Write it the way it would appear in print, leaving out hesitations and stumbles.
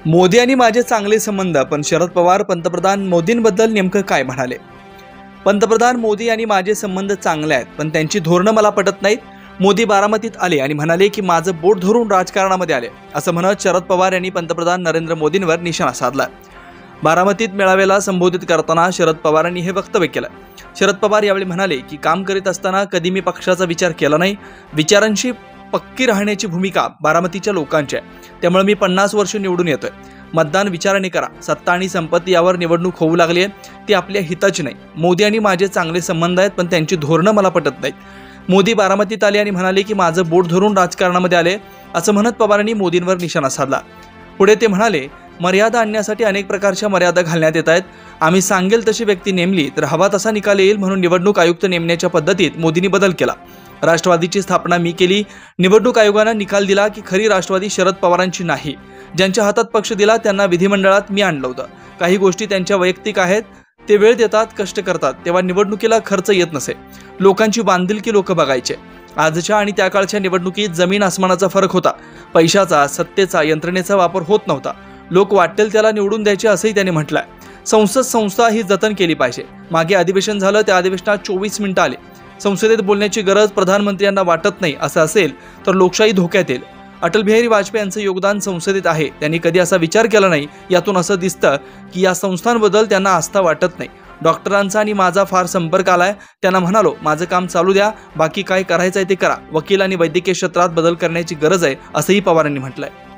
मोदी आणि माझे चांगले संबंध, पण शरद पवार पंतप्रधान मोदींबद्दल नेमकं काय म्हणाले? पंतप्रधान मोदी आणि माझे संबंध चांगले आहेत, पण त्यांची धोरणं मला पटत नाहीत. मोदी बारामतीत आले आणि म्हणाले की माझं बोट धरून राजकारणामध्ये आले, असं म्हणत शरद पवार यांनी पंतप्रधान नरेंद्र मोदींवर निशाणा साधला. बारामतीत मेळाव्याला संबोधित करताना शरद पवारांनी हे वक्तव्य केलं. शरद पवार यावेळी म्हणाले की काम करीत असताना कधी मी पक्षाचा विचार केला नाही. विचारांशी पक्की राहण्याची भूमिका बारामतीच्या लोकांची आहे, त्यामुळे मी 50 वर्ष निवडून येतोय. मतदान विचाराने करा. सत्ता आणि संपत्ती यावर निवडणूक होऊ लागली आहे, ती आपल्या हिताची नाही. मोदी आणि माझे चांगले संबंध आहेत, पण त्यांची धोरणं मला पटत नाहीत. मोदी बारामतीत आले आणि म्हणाले की माझं बोट धरून राजकारणामध्ये आले, असं म्हणत पवारांनी मोदींवर निशाणा साधला. पुढे ते म्हणाले, मर्यादा आणण्यासाठी अनेक प्रकारच्या मर्यादा घालण्यात येत आहेत. आम्ही सांगेल तशी व्यक्ती नेमली तर हवा तसा निकाल येईल, म्हणून निवडणूक आयुक्त नेमण्याच्या पद्धतीत मोदींनी बदल केला. राष्ट्रवादीची स्थापना मी केली. निवडणूक आयोगानं निकाल दिला की खरी राष्ट्रवादी शरद पवारांची नाही. ज्यांच्या हातात पक्ष दिला त्यांना विधिमंडळात मी आणलं होतं. काही गोष्टी त्यांच्या वैयक्तिक आहेत. ते वेळ देतात, कष्ट करतात, तेव्हा निवडणुकीला खर्च येत नसे. लोकांची बांधिलकी लोक बघायचे. आजच्या आणि त्या काळच्या निवडणुकीत जमीन आसमानाचा फरक होता. पैशाचा, सत्तेचा, यंत्रणेचा वापर होत नव्हता. लोक वाटेल त्याला निवडून द्यायचे, असंही त्यांनी म्हटलंय. संस्था ही जतन केली पाहिजे. मागे अधिवेशन झालं, त्या अधिवेशनात 24 मिनिटं आले. संसदेत बोलण्याची गरज प्रधानमंत्र्यांना वाटत नाही असं असेल तर लोकशाही धोक्यात येईल. अटल बिहारी वाजपेयी यांचं योगदान संसदेत आहे. त्यांनी कधी असा विचार केला नाही. यातून असं दिसतं की या संस्थांबद्दल त्यांना आस्था वाटत नाही. डॉक्टरांचा आणि माझा फार संपर्क आलाय. त्यांना म्हणालो, माझं काम चालू द्या, बाकी काय करायचंय ते करा. वकील आणि वैद्यकीय क्षेत्रात बदल करण्याची गरज आहे, असंही पवारांनी म्हटलंय.